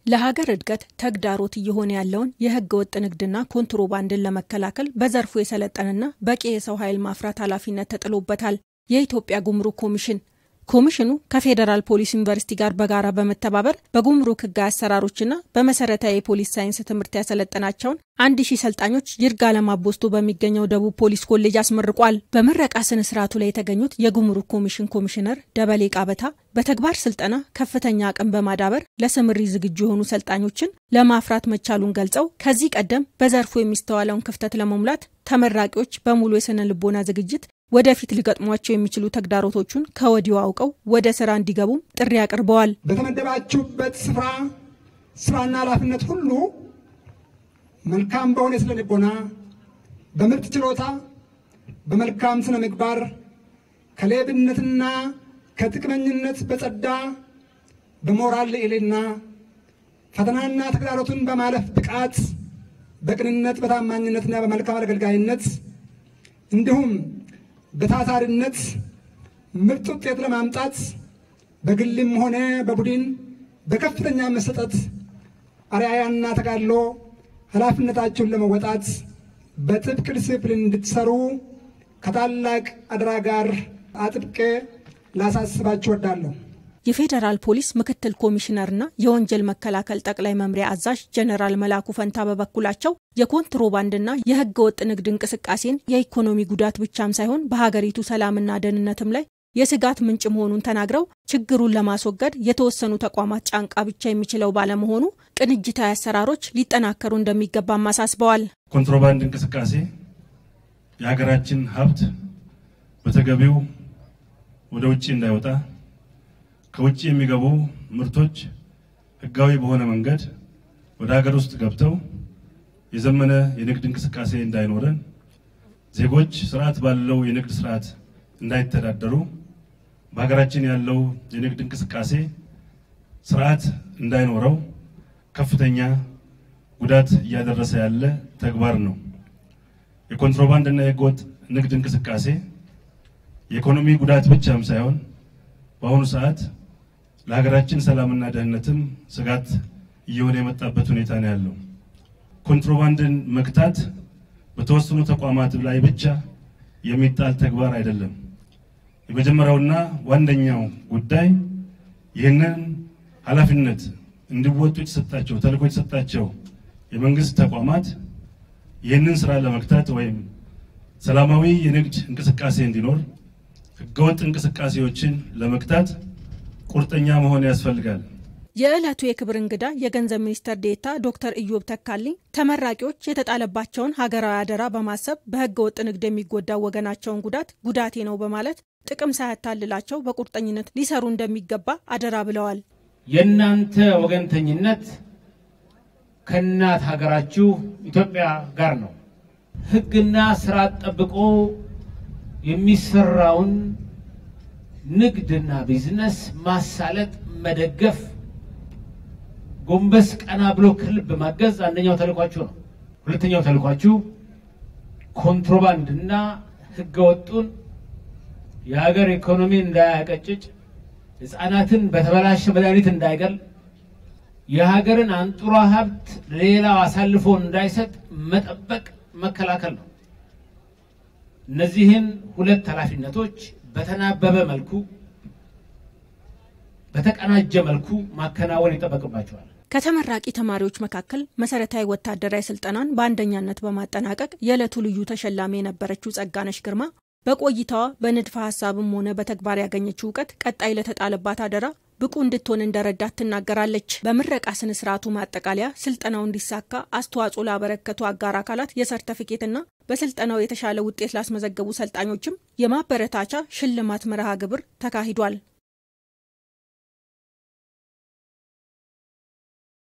ለሀገር እድገት ተግዳሮት እየሆነ ያለውን የህገ ወጥ ንግድና ኮንትሮባንድን ለመከላከል በዘርፉ የሰለጠነና በቂ የሰው ኃይል ማፍራት ኃላፊነት ተጥሎበታል። የኢትዮጵያ ጉምሩክ ኮሚሽኑ ከፌደራል ፖሊስ ዩኒቨርሲቲ ጋር በጋራ በመተባበር በጉምሩክ ህግ አሰራሮችና በመሰረታዊ የፖሊስ ሳይንስ ትምህርት ያሰለጠናቸውን 1000 ሰልጣኞች ይርጋ ለማቦስቶ በሚገኘው ደቡብ ፖሊስ ኮሌጅ አስመርቋል። በምረቃ ስነ ስርዓቱ ላይ የተገኙት የጉምሩክ ኮሚሽነር ደበሌ ቃበታ በተግባር ስልጠና ከፍተኛ አቅም በማዳበር ለስምሪ ዝግጁ የሆኑ ሰልጣኞችን ለማፍራት መቻሉን ገልጸው ከዚህ ቀደም በዘርፉ የሚስተዋለውን ክፍተት ለመሙላት ተመራቂዎች በሙሉ የስነ ልቦና ዝግጅት ወደፊት ሊገጥሟቸው የሚችሉ ተግዳሮቶቹን ከወዲሁ አውቀው ወደ ስራ እንዲገቡ ጥሪ አቅርበዋል። በተመደባችሁበት ስራና ኃላፊነት ሁሉ መልካም በሆነ ስነ ልቦና፣ በምርጥ ችሎታ፣ በመልካም ስነ ምግባር፣ ከሌብነትና ከጥቅመኝነት በጸዳ በሞራል ልዕልና ፈተናና ተግዳሮቱን በማለፍ ብቃት፣ በቅንነት፣ በታማኝነትና በመልካም አገልጋይነት እንዲሁም በታታሪነት ምርጥ ውጤት ለማምጣት በግልም ሆነ በቡድን በከፍተኛ መሰጠት አርአያና ተጋድሎ ኃላፊነታችሁን ለመወጣት በጥብቅ ዲሲፕሊን እንድትሰሩ ከታላቅ አደራ ጋር አጥብቄ ላሳስባችሁ እወዳለሁ። የፌደራል ፖሊስ ምክትል ኮሚሽነርና የወንጀል መከላከል ጠቅላይ መምሪያ አዛዥ ጀነራል መላኩ ፈንታ በበኩላቸው የኮንትሮባንድና የህገ ወጥ ንግድ እንቅስቃሴን የኢኮኖሚ ጉዳት ብቻም ሳይሆን በሀገሪቱ ሰላምና ደህንነትም ላይ የስጋት ምንጭ መሆኑን ተናግረው ችግሩን ለማስወገድ የተወሰኑ ተቋማት ጫንቃ ብቻ የሚችለው ባለመሆኑ ቅንጅታዊ አሰራሮች ሊጠናከሩ እንደሚገባ አሳስበዋል። ኮንትሮባንድ እንቅስቃሴ የሀገራችን ሀብት በተገቢው ወደ ውጪ እንዳይወጣ ከውጪ የሚገቡ ምርቶች ህጋዊ በሆነ መንገድ ወደ ሀገር ውስጥ ገብተው የዘመነ የንግድ እንቅስቃሴ እንዳይኖረን ዜጎች ስርዓት ባለው የንግድ ስርዓት እንዳይተዳደሩ በሀገራችን ያለው የንግድ እንቅስቃሴ ስርዓት እንዳይኖረው ከፍተኛ ጉዳት እያደረሰ ያለ ተግባር ነው። የኮንትሮባንድና የህገወጥ ንግድ እንቅስቃሴ የኢኮኖሚ ጉዳት ብቻም ሳይሆን በአሁኑ ሰዓት ለሀገራችን ሰላምና ደህንነትም ስጋት እየሆነ የመጣበት ሁኔታ ነው ያለው። ኮንትሮባንድን መክታት በተወሰኑ ተቋማት ላይ ብቻ የሚጣል ተግባር አይደለም። የመጀመሪያውና ዋነኛው ጉዳይ ይህንን ኃላፊነት እንዲወጡ የተሰጣቸው ተልዕኮ የተሰጣቸው የመንግስት ተቋማት ይህንን ስራ ለመክታት ወይም ሰላማዊ የንግድ እንቅስቃሴ እንዲኖር ህገወጥ እንቅስቃሴዎችን ለመክታት ቁርጠኛ መሆን ያስፈልጋል። የዕለቱ የክብር እንግዳ የገንዘብ ሚኒስትር ዴኤታ ዶክተር ኢዮብ ተካልኝ ተመራቂዎች የተጣለባቸውን ሀገራዊ አደራ በማሰብ በህገ ወጥ ንግድ የሚጎዳው ወገናቸውን ጉዳቴ ነው በማለት ጥቅም ሳያታልላቸው በቁርጠኝነት ሊሰሩ እንደሚገባ አደራ ብለዋል። የእናንተ ወገንተኝነት ከእናት ሀገራችሁ ኢትዮጵያ ጋር ነው። ህግና ስርዓት ጠብቆ የሚሰራውን ንግድና ቢዝነስ ማሳለጥ፣ መደገፍ፣ ጎንበስ ቀና ብሎ ከልብ ማገዝ አንደኛው ተልዕኳችሁ ነው። ሁለተኛው ተልዕኳችሁ ኮንትሮባንድና ህገወጡን የሀገር ኢኮኖሚ እንዳያቀጭጭ፣ ህፃናትን በተበላሸ መድኃኒት እንዳይገል፣ የሀገርን አንጡራ ሀብት ሌላው አሳልፎ እንዳይሰጥ መጠበቅ፣ መከላከል ነው። እነዚህን ሁለት ኃላፊነቶች በተናበበ መልኩ በተቀናጀ መልኩ ማከናወን ይጠበቅባቸዋል። ከተመራቂ ተማሪዎች መካከል መሰረታዊ ወታደራዊ ስልጠናን በአንደኛነት በማጠናቀቅ የዕለቱ ልዩ ተሸላሚ የነበረችው ጸጋነሽ ግርማ በቆይታዋ በንድፈ ሐሳብም ሆነ በተግባር ያገኘችው ዕውቀት ቀጣይ ለተጣለባት አደራ ብቁ እንድትሆን እንደረዳት ትናገራለች። በምረቃ ስነ ስርዓቱ ማጠቃለያ ስልጠናው እንዲሳካ አስተዋጽኦ ላበረከቱ አጋር አካላት የሰርቲፊኬትና በስልጠናው የተሻለ ውጤት ላስመዘገቡ ሰልጣኞችም የማበረታቻ ሽልማት መርሃ ግብር ተካሂዷል።